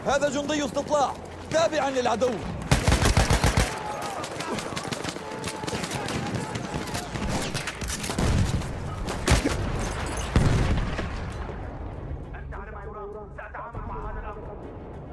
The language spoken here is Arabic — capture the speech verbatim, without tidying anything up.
هذا جندي استطلاع تابعا للعدو. أنت على ما يرام، سأتعامل مع هذا الأمر.